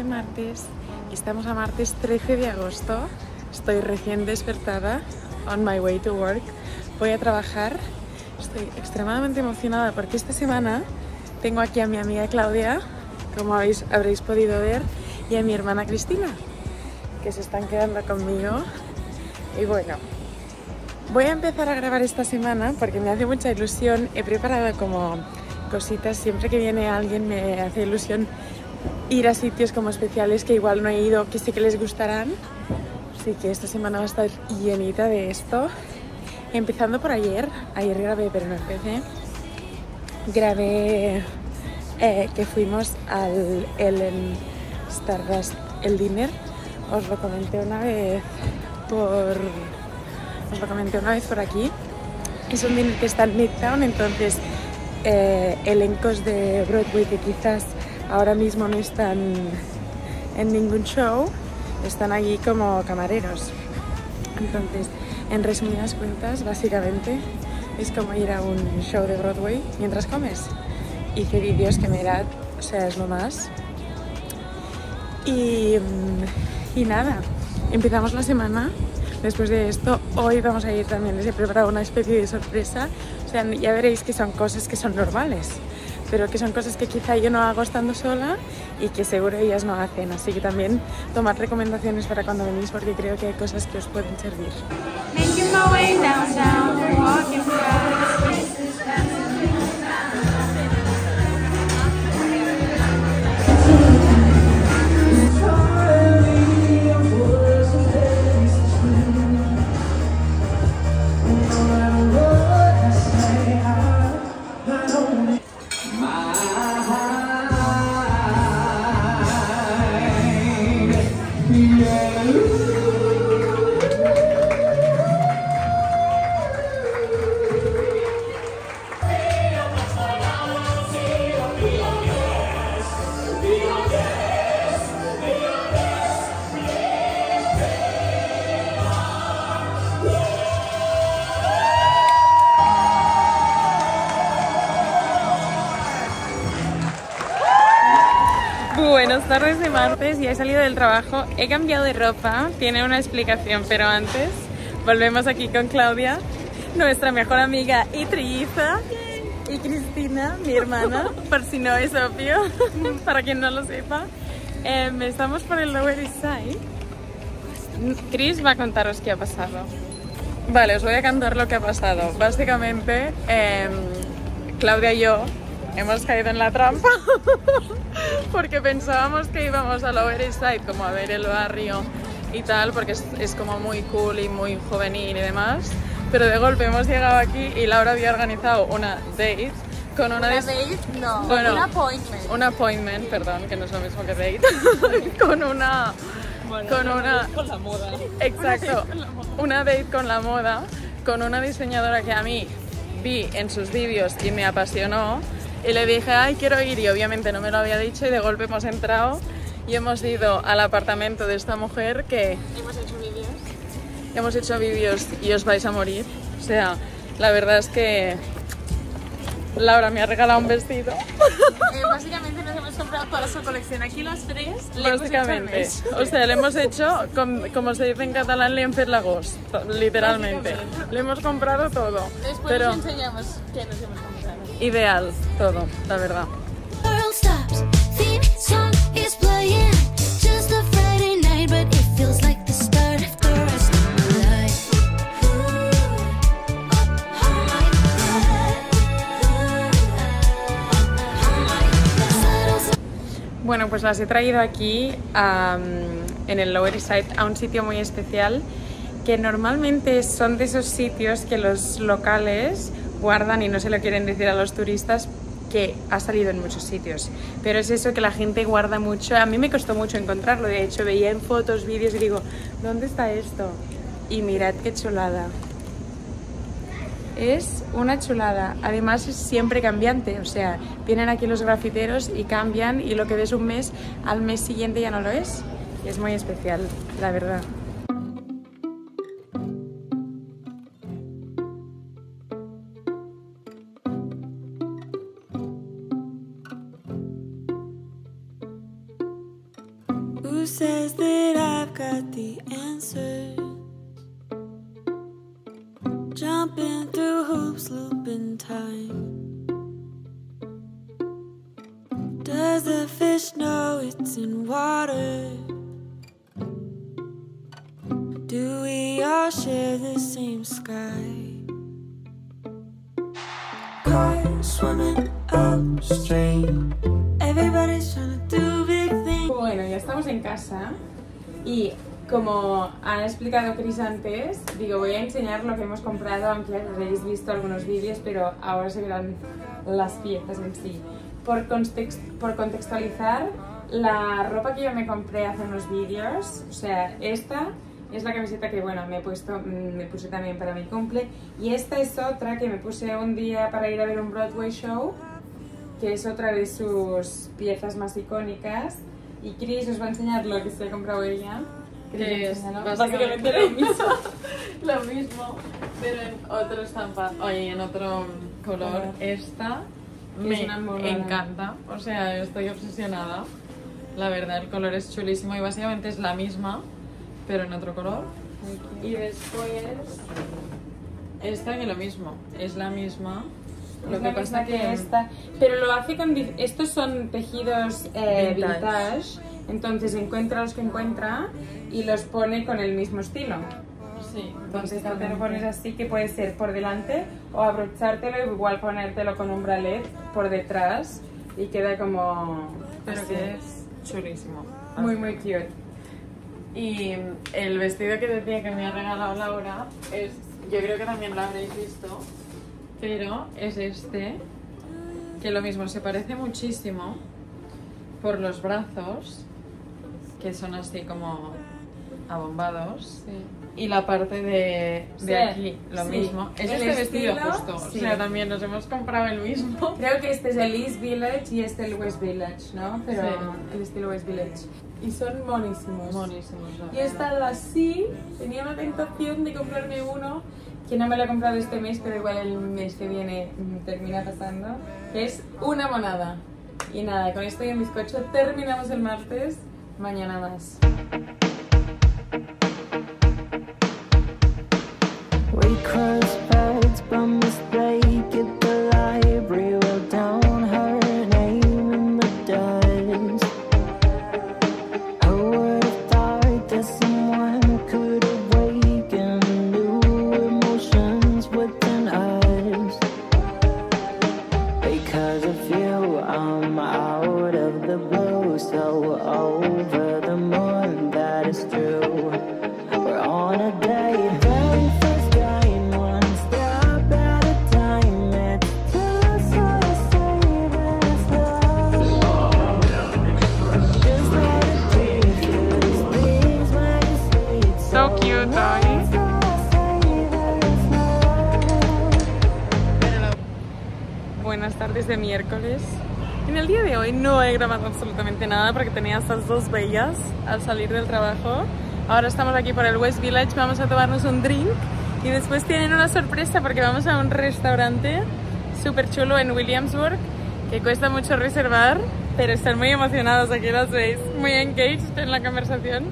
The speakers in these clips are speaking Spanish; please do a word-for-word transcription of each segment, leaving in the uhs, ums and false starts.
de martes y estamos a martes trece de agosto. Estoy recién despertada, on my way to work. Voy a trabajar. Estoy extremadamente emocionada porque esta semana tengo aquí a mi amiga Claudia, como habéis, habréis podido ver, y a mi hermana Cristina, que se están quedando conmigo. Y bueno, voy a empezar a grabar esta semana porque me hace mucha ilusión. He preparado como cositas, siempre que viene alguien me hace ilusión ir a sitios como especiales que igual no he ido, que sé que les gustarán. Así que esta semana va a estar llenita de esto. Empezando por ayer, ayer grabé pero no empecé. Grabé eh, que fuimos al Ellen Stardust, el dinner. Os lo comenté una vez por... Os lo comenté una vez por aquí. Es un dinner que está en Midtown, entonces eh, elencos de Broadway que quizás ahora mismo no están en ningún show, están allí como camareros. Entonces, en resumidas cuentas, básicamente es como ir a un show de Broadway mientras comes. Hice vídeos que me da, o sea, es lo más. Y, y nada, empezamos la semana. Después de esto, hoy vamos a ir también, les he preparado una especie de sorpresa. O sea, ya veréis que son cosas que son normales, pero que son cosas que quizá yo no hago estando sola y que seguro ellas no hacen. Así que también tomad recomendaciones para cuando venís porque creo que hay cosas que os pueden servir. Buenas tardes de martes, ya he salido del trabajo, he cambiado de ropa, tiene una explicación, pero antes volvemos aquí con Claudia, nuestra mejor amiga y trilliza, y Cristina, mi hermana, por si no es obvio, para quien no lo sepa. Eh, estamos por el Lower East Side. Chris va a contaros qué ha pasado. Vale, os voy a contar lo que ha pasado. Básicamente, eh, Claudia y yo hemos caído en la trampa porque pensábamos que íbamos a Lower East Side como a ver el barrio y tal, porque es, es como muy cool y muy juvenil y demás, pero de golpe hemos llegado aquí y Laura había organizado una date con una... ¿Una date? No, bueno, un appointment. Un appointment, perdón, que no es lo mismo que date. con una... Bueno, con una, una... con la moda. Exacto, una date con la moda, con una diseñadora que a mí vi en sus vídeos y me apasionó. Y le dije, ay, quiero ir, y obviamente no me lo había dicho, y de golpe hemos entrado y hemos ido al apartamento de esta mujer que... Hemos hecho vídeos. Hemos hecho vídeos y os vais a morir. O sea, la verdad es que Laura me ha regalado un vestido. Eh, básicamente nos hemos comprado toda su colección. Aquí los tres le hemos hecho el Básicamente. mes. O sea, le hemos hecho, com- como se dice en catalán, le hem fet la gos, literalmente. Le hemos comprado todo. Después Pero os enseñamos qué nos hemos comprado. ideal todo, la verdad. World stops. Theme song is playing. Just a Friday night, but it feels like the start of the rest of my life. Ooh, oh my God. Bueno, pues las he traído aquí um, en el Lower East Side a un sitio muy especial que normalmente son de esos sitios que los locales guardan y no se lo quieren decir a los turistas, que ha salido en muchos sitios, pero es eso que la gente guarda mucho. A mí me costó mucho encontrarlo, de hecho veía en fotos, vídeos y digo, ¿dónde está esto? Y mirad qué chulada, es una chulada. Además es siempre cambiante, o sea, vienen aquí los grafiteros y cambian, y lo que ves un mes, al mes siguiente ya no lo es, y es muy especial, la verdad. Who says that I've got the answer? Jumping through hoops, looping time. Does the fish know it's in water? Do we all share the same sky? Cars swimming upstream. Everybody's trying to do big things. Bueno, ya estamos en casa y como ha explicado Chris antes, digo, voy a enseñar lo que hemos comprado, aunque habréis visto algunos vídeos, pero ahora se verán las piezas en sí. Por, context, por contextualizar, la ropa que yo me compré hace unos vídeos, o sea, esta es la camiseta que, bueno, me he puesto, me puse también para mi cumple, y esta es otra que me puse un día para ir a ver un Broadway show, que es otra de sus piezas más icónicas, y Chris os va a enseñar lo que se ha comprado ella. Que es básicamente lo mismo. Lo mismo, pero en otro estampa, oye, en otro color. Esta me encanta, o sea, estoy obsesionada. La verdad, el color es chulísimo y básicamente es la misma, pero en otro color. Y después esta que lo mismo, es la misma. Lo que pasa que, que esta, pero lo hace con, estos son tejidos eh, vintage. vintage, entonces encuentra los que encuentra y los pone con el mismo estilo. Sí, entonces tú te lo pones así, que puede ser por delante o abrochártelo y igual ponértelo con un bralet por detrás y queda como... Pero así. que es chulísimo. Muy muy cute. Y el vestido que decía que me ha regalado Laura es, yo creo que también lo habréis visto, pero es este, que lo mismo, se parece muchísimo por los brazos, que son así como abombados, Sí. y la parte de, de Sí, aquí, lo sí. mismo. Es El este vestido estilo, justo, sí. o sea, también nos hemos comprado el mismo. Creo que este es el East Village y este el West Village, ¿no? Pero Sí. el estilo West Village. Y son monísimos. Monísimos, la Y he verdad. estado así, tenía una tentación de comprarme uno, que no me lo he comprado este mes, pero igual el mes que viene mm, termina pasando, que es una monada. Y nada, con esto y un bizcocho terminamos el martes, mañana más. We cross paths by mistake at the library. Wrote down her name in the dust. Who would have thought that someone could awaken new emotions within us? Because of you, I'm out of the blue, so over the moon, that is true. We're on a date. So cute, Doggy. Buenas tardes de miércoles. En el día de hoy no he grabado absolutamente nada porque tenía estas dos bellas al salir del trabajo. Ahora estamos aquí por el West Village, vamos a tomarnos un drink y después tienen una sorpresa porque vamos a un restaurante súper chulo en Williamsburg que cuesta mucho reservar, pero están muy emocionados, aquí las veis, muy engaged en la conversación.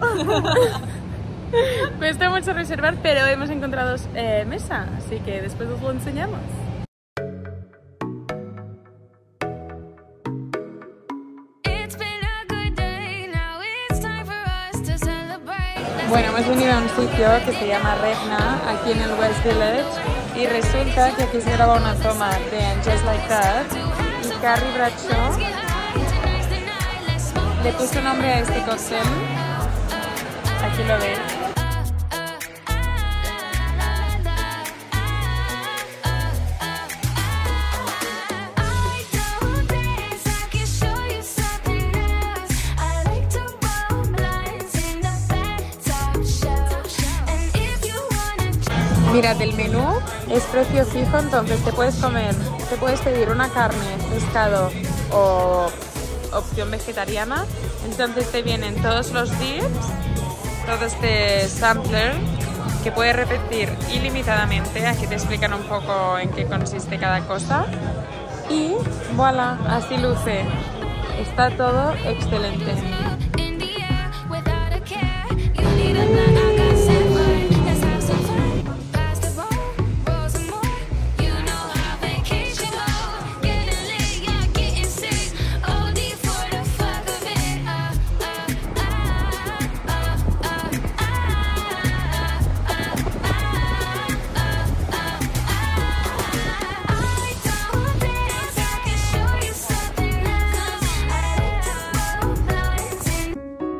Cuesta mucho reservar, pero hemos encontrado eh, mesa, así que después os lo enseñamos. Bueno, hemos venido a un sitio que se llama Regna, aquí en el West Village, y resulta que aquí se graba una toma de Just Like That, y Carrie Bradshaw le puso nombre a este cóctel. Aquí lo veis. Mirad, el menú es precio fijo, entonces te puedes comer, te puedes pedir una carne, pescado o opción vegetariana. Entonces te vienen todos los dips, todo este sampler que puedes repetir ilimitadamente. Aquí te explican un poco en qué consiste cada cosa. Y voilà, así luce. Está todo excelente. Need a blind, I got set right. Let's have some fun. Pass the roll, roll some more. You know how vacation goes. Getting lit, you're getting sick. O D for the fuck of it. Ah, ah, ah, ah, ah, ah, ah, ah, ah. I don't dance, I can show you something else. I love blind.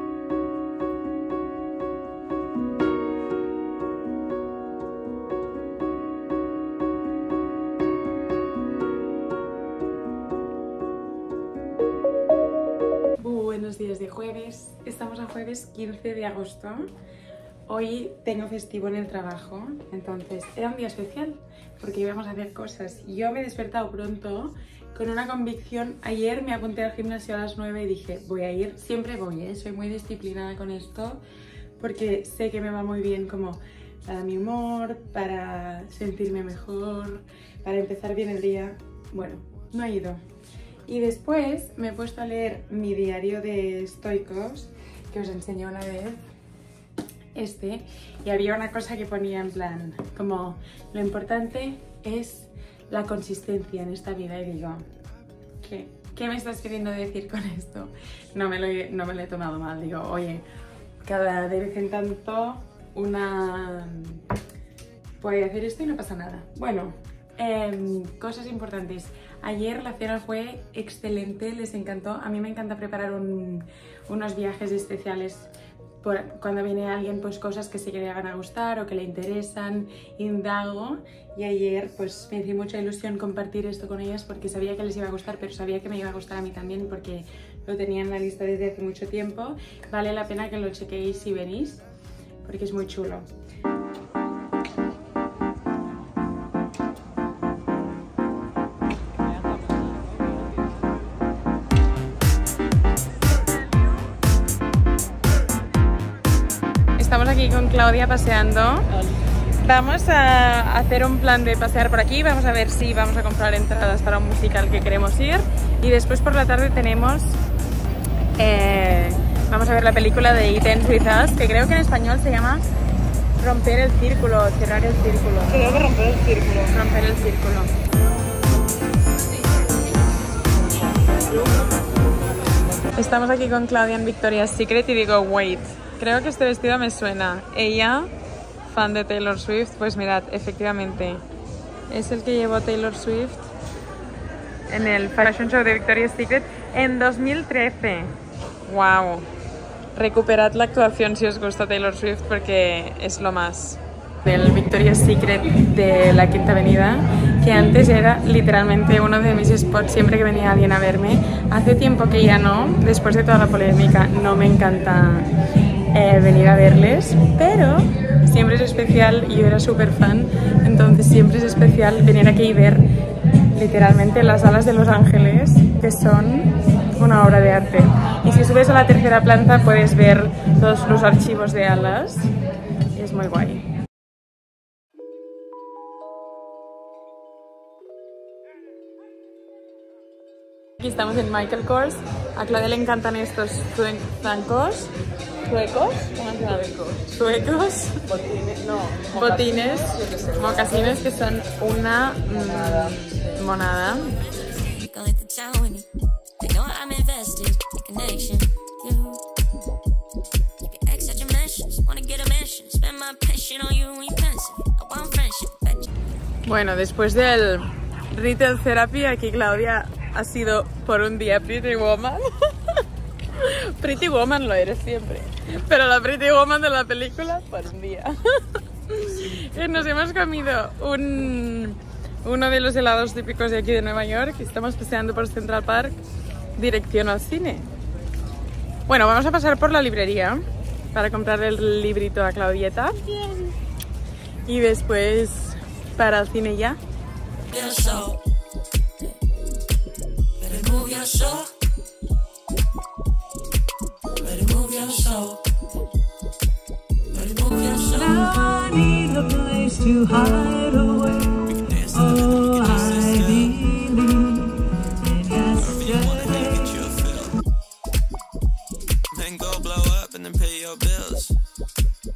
Buenos días de jueves, estamos a jueves quince de agosto. Hoy tengo festivo en el trabajo, entonces era un día especial porque íbamos a hacer cosas. Yo me he despertado pronto con una convicción. Ayer me apunté al gimnasio a las nueve y dije voy a ir, siempre voy, ¿eh? Soy muy disciplinada con esto porque sé que me va muy bien como para mi humor, para sentirme mejor, para empezar bien el día. Bueno, no he ido. Y después me he puesto a leer mi diario de estoicos, que os enseñé una vez, este, y había una cosa que ponía en plan, como lo importante es la consistencia en esta vida, y digo, ¿qué, ¿qué me estás queriendo decir con esto? No me, lo he, no me lo he tomado mal, digo, oye, cada de vez en tanto una puede hacer esto y no pasa nada. Bueno, eh, cosas importantes. Ayer la cena fue excelente, les encantó. A mí me encanta preparar un, unos viajes especiales por, cuando viene alguien, pues cosas que sé que le van a gustar o que le interesan, indago. Y ayer pues me hizo mucha ilusión compartir esto con ellas porque sabía que les iba a gustar, pero sabía que me iba a gustar a mí también porque lo tenía en la lista desde hace mucho tiempo. Vale la pena que lo chequéis si venís porque es muy chulo. Estamos aquí con Claudia paseando. Vamos a hacer un plan de pasear por aquí. Vamos a ver si vamos a comprar entradas para un musical que queremos ir. Y después por la tarde tenemos... Eh, vamos a ver la película de It Ends With Us, que creo que en español se llama Romper el Círculo, Cerrar el Círculo. Creo que romper el círculo. Romper el Círculo. Estamos aquí con Claudia en Victoria's Secret y digo, wait, creo que este vestido me suena. Ella, fan de Taylor Swift, pues mirad, efectivamente, es el que llevó Taylor Swift en el Fashion Show de Victoria's Secret en dos mil trece. ¡Wow! Recuperad la actuación si os gusta Taylor Swift porque es lo más. Del Victoria's Secret de la Quinta Avenida, que antes era literalmente uno de mis spots siempre que venía alguien a verme. Hace tiempo que ya no, después de toda la polémica, no me encanta eh, venir a verles, pero siempre es especial, yo era súper fan, entonces siempre es especial venir aquí y ver literalmente las alas de Los Ángeles, que son una obra de arte. Y si subes a la tercera planta puedes ver todos los archivos de alas, y es muy guay. Aquí estamos en Michael Kors. A Claudia le encantan estos zancos. ¿Suecos? ¿Cómo se llama? Suecos. Botines, no. Botines, Mocasines, mocasines que son una mm, monada. Bueno, después del Retail Therapy, aquí Claudia ha sido por un día Pretty Woman. Pretty Woman lo eres siempre, pero la Pretty Woman de la película por un día. Nos hemos comido un, uno de los helados típicos de aquí de Nueva York y estamos paseando por Central Park dirección al cine. Bueno, vamos a pasar por la librería para comprar el librito a Claudieta y después para el cine ya. Now I need a place to hide away. Oh, I believe in yesterday. Then go blow up and then pay your bills.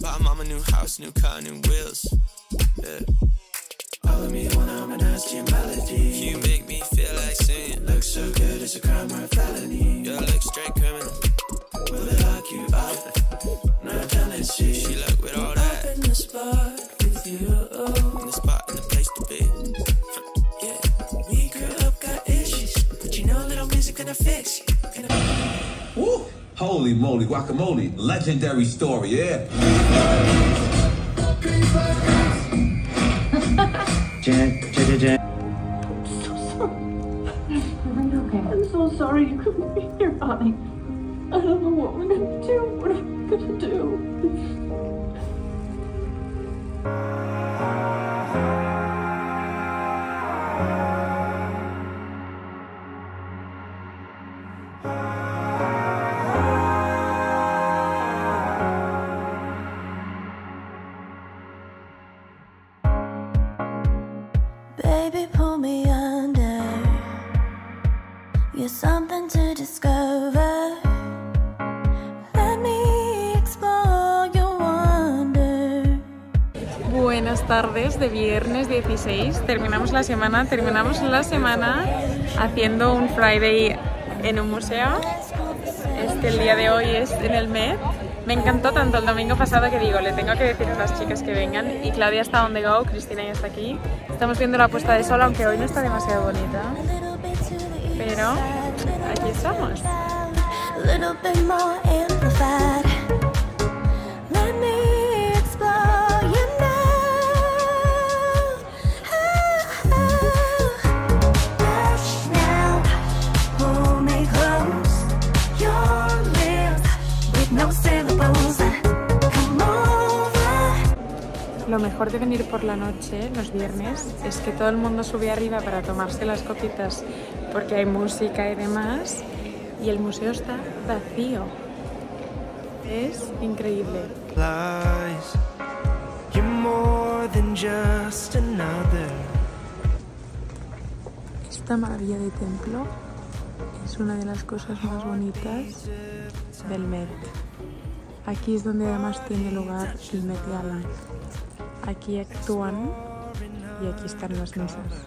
Bought mama new house, new car, new wheels. Yeah. All of me when I'm an asking melody. You make me feel like singing. Looks so good, it's a crime or a felony. You look straight criminal. Will they lock you up? No tendency. She look with all that. I'm in the spot with you. In the spot, in the place to be. Yeah. We grew up, got issues, but you know little music gonna fix you. Gonna... Woo! Holy moly, guacamole. Legendary story, yeah. Jen, Jen, Jen. I'm so sorry you couldn't be here, honey. I don't know what we're gonna do. What are we gonna do? Baby, pull me under. You're something to discover. Let me explore your wonder. Buenas tardes de viernes dieciséis. Terminamos la semana, terminamos la semana haciendo un Friday en un museo. Este, el día de hoy es en el Met. Me encantó tanto el domingo pasado que digo, le tengo que decir a las chicas que vengan. Y Claudia está on the go, Cristina ya está aquí. Estamos viendo la puesta de sol, aunque hoy no está demasiado bonita. Pero aquí estamos. Little bit more amplified. Let me explore you now. Hush now, pull me close. Your lips with no syllables. Come over. Lo mejor de venir por la noche, los viernes, es que todo el mundo sube arriba para tomarse las copitas porque hay música y demás, y el museo está vacío. Es increíble. Lies. You're more than just another. Esta maravilla de templo es una de las cosas más bonitas del Met. Aquí es donde además tiene lugar el Met Gala. Aquí actúan y aquí están las mesas.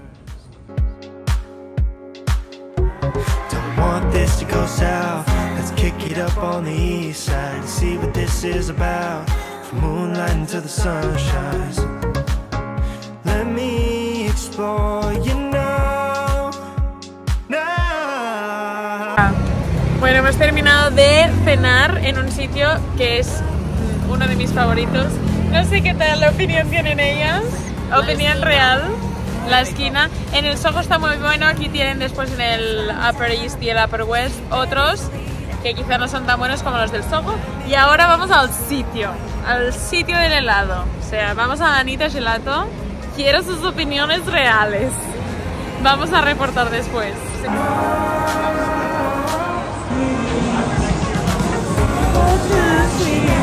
Don't want this to go south. Let's kick it up on the east side and see what this is about. From moonlight until the sun shines. Let me explore you now. Now. Bueno, hemos terminado de cenar en un sitio que es uno de mis favoritos. No sé qué tal la opinión tienen ellas. Opinión real. La esquina. En el Soho está muy bueno. Aquí tienen después en el Upper East y el Upper West otros que quizá no son tan buenos como los del Soho. Y ahora vamos al sitio. Al sitio del helado. O sea, vamos a Anita Gelato. Quiero sus opiniones reales. Vamos a reportar después. What to see?